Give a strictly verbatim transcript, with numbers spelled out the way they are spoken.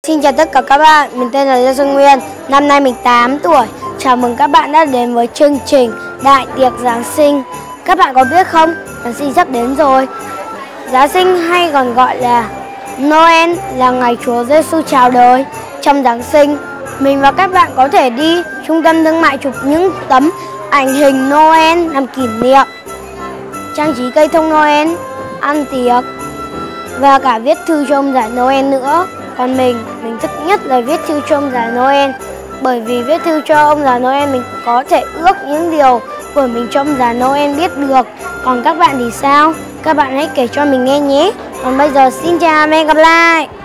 Xin chào tất cả các bạn, mình tên là Lê Xuân Nguyên, năm nay mình tám tuổi. Chào mừng các bạn đã đến với chương trình Đại tiệc Giáng sinh. Các bạn có biết không, Giáng sinh sắp đến rồi. Giáng sinh hay còn gọi là Noel là ngày Chúa Giêsu chào đời. Trong Giáng sinh, mình và các bạn có thể đi trung tâm thương mại chụp những tấm ảnh hình Noel làm kỷ niệm, trang trí cây thông Noel, ăn tiệc và cả viết thư cho ông già Noel nữa. Còn mình, mình thích nhất là viết thư cho ông già Noel. Bởi vì viết thư cho ông già Noel mình có thể ước những điều của mình cho ông già Noel biết được. Còn các bạn thì sao? Các bạn hãy kể cho mình nghe nhé. Còn bây giờ xin chào và hẹn gặp lại.